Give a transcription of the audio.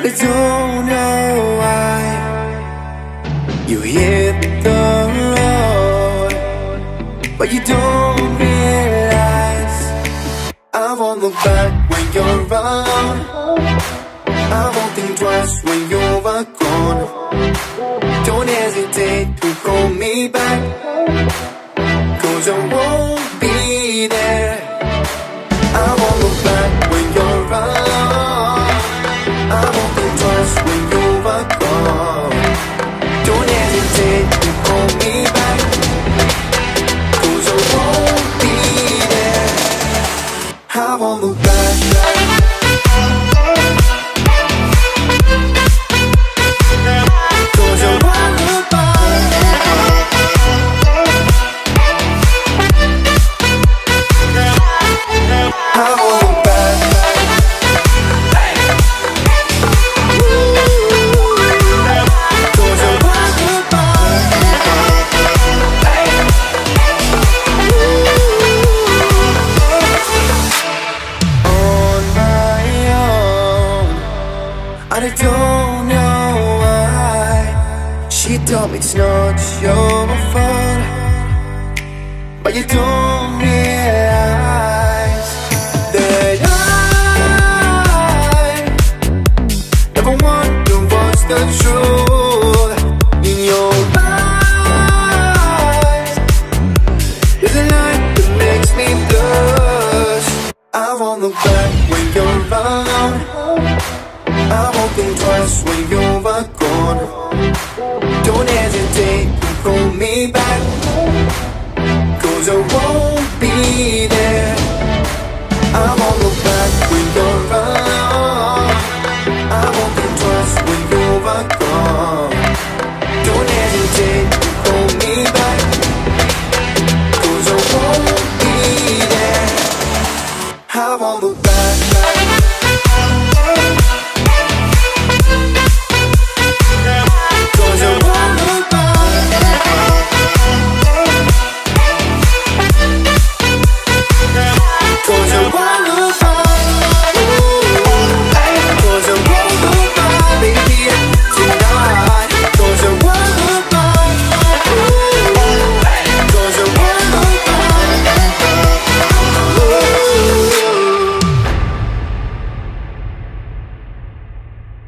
I don't know why you hit the road, but you don't realize I won't look back when you're around. I won't think twice when you're gone. Don't hesitate to call me back, 'cause I won't be there. I won't look back when you're around. I won't think twice when you're gone. Don't hesitate to call me back, 'cause I won't be there. I won't look back. I don't know why she told me it's not your fault, but you don't realize that I never wonder what's the truth. In your eyes there's a light that makes me blush. I won't look back when you're around. I won't think twice when you're gone. Don't hesitate to call me back, 'cause I won't be there. I won't look back when you're around. I won't think twice when you're gone.